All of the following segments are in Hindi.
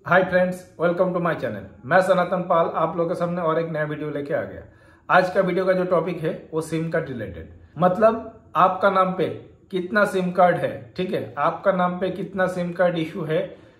Hi friends, welcome to my channel. मैं सनातन पाल आप लोगों के सामने और एक नया वीडियो लेके आ गया। आज का वीडियो का जो टॉपिक है वो सिम कार्ड रिलेटेड, मतलब आपका नाम पे कितना सिम कार्ड है। ठीक है, आपका नाम पे कितना सिम कार्ड इशू है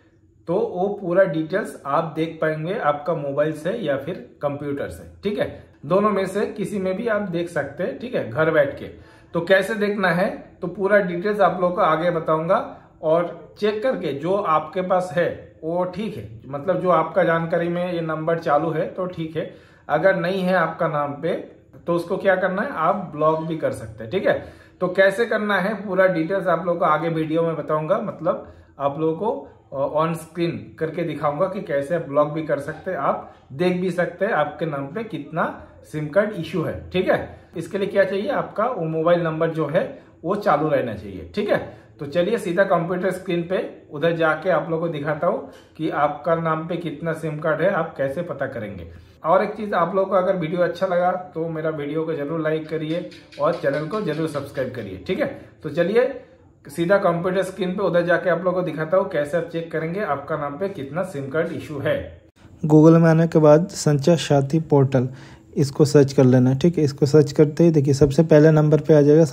तो वो पूरा डिटेल्स आप देख पाएंगे आपका मोबाइल से या फिर कंप्यूटर से। ठीक है, दोनों में से किसी में भी आप देख सकते हैं। ठीक है, घर बैठ के। तो कैसे देखना है तो पूरा डिटेल्स आप लोगों को आगे बताऊंगा, और चेक करके जो आपके पास है वो ठीक है, मतलब जो आपका जानकारी में ये नंबर चालू है तो ठीक है। अगर नहीं है आपका नाम पे तो उसको क्या करना है, आप ब्लॉक भी कर सकते हैं। ठीक है, तो कैसे करना है पूरा डिटेल्स आप लोगों को आगे वीडियो में बताऊंगा, मतलब आप लोगों को ऑन स्क्रीन करके दिखाऊंगा कि कैसे ब्लॉक भी कर सकते हैं, आप देख भी सकते हैं आपके नाम पे कितना सिम कार्ड इश्यू है। ठीक है, इसके लिए क्या चाहिए, आपका वो मोबाइल नंबर जो है वो चालू रहना चाहिए। ठीक है, तो चलिए सीधा कंप्यूटर स्क्रीन पे उधर जाके आप लोगों को दिखाता हूँ कि आपका नाम पे कितना सिम कार्ड है, आप कैसे पता करेंगे। और एक चीज, आप लोगों को अगर वीडियो अच्छा लगा तो मेरा वीडियो को जरूर लाइक करिए और चैनल को जरूर सब्सक्राइब करिए। ठीक है, तो चलिए सीधा कंप्यूटर स्क्रीन पे उधर जाके आप लोगों को दिखाता हूँ कैसे आप चेक करेंगे आपका नाम पे कितना सिम कार्ड इशू है। गूगल में आने के बाद संचार साथी पोर्टल इसको सर्च कर लेना है। ठीक है, इसको सर्च करते ही देखिए सबसे पहले नंबर पे आ जाएगा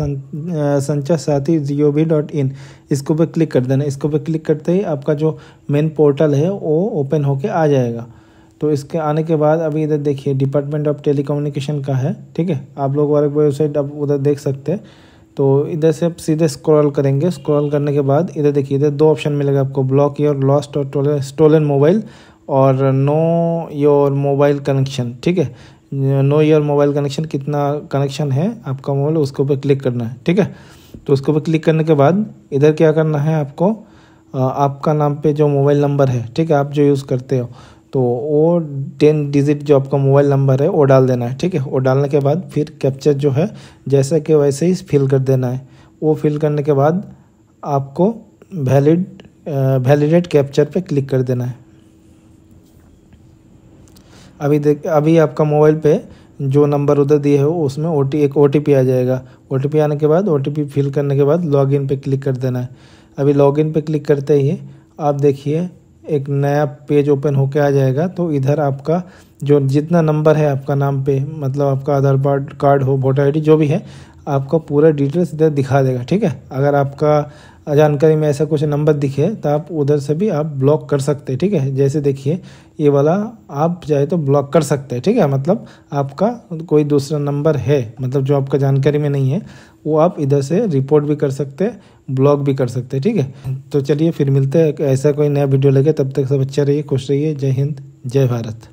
संचार साथी gov.in। इसको पे क्लिक कर देना। इसको पे क्लिक करते ही आपका जो मेन पोर्टल है वो ओपन होके आ जाएगा। तो इसके आने के बाद अभी इधर देखिए डिपार्टमेंट ऑफ टेलीकम्युनिकेशन का है। ठीक है, आप लोग वाले वेबसाइट आप उधर देख सकते हैं। तो इधर से आप सीधे स्क्रॉल करेंगे। स्क्रॉल करने के बाद इधर देखिए इधर दो ऑप्शन मिलेगा आपको, ब्लॉक योर लॉस्ट और स्टोलन मोबाइल और नो योर मोबाइल कनेक्शन। ठीक है, नो योर मोबाइल कनेक्शन, कितना कनेक्शन है आपका मोबाइल, उसके ऊपर क्लिक करना है। ठीक है, तो उसके ऊपर क्लिक करने के बाद इधर क्या करना है आपको, आपका नाम पे जो मोबाइल नंबर है, ठीक है, आप जो यूज़ करते हो तो वो 10 डिजिट जो आपका मोबाइल नंबर है वो डाल देना है। ठीक है, वो डालने के बाद फिर कैप्चर जो है जैसा कि वैसे ही फिल कर देना है। वो फिल करने के बाद आपको वैलिडेट कैप्चर पे क्लिक कर देना है। अभी आपका मोबाइल पे जो नंबर उधर दिए हो उसमें एक OTP आ जाएगा। OTP आने के बाद OTP फिल करने के बाद लॉगिन पे क्लिक कर देना है। अभी लॉगिन पे क्लिक करते ही आप देखिए एक नया पेज ओपन होके आ जाएगा। तो इधर आपका जो जितना नंबर है आपका नाम पे, मतलब आपका आधार कार्ड हो, वोटर ID जो भी है, आपका पूरा डिटेल्स इधर दिखा देगा। ठीक है, अगर आपका जानकारी में ऐसा कुछ नंबर दिखे तो आप उधर से भी आप ब्लॉक कर सकते हैं। ठीक है, जैसे देखिए ये वाला आप चाहे तो ब्लॉक कर सकते हैं। ठीक है, मतलब आपका कोई दूसरा नंबर है, मतलब जो आपका जानकारी में नहीं है, वो आप इधर से रिपोर्ट भी कर सकते हैं, ब्लॉक भी कर सकते हैं। ठीक है, तो चलिए फिर मिलते हैं ऐसा कोई नया वीडियो लेके। तब तक सब अच्छा रहिए, खुश रहिए। जय हिंद, जय भारत।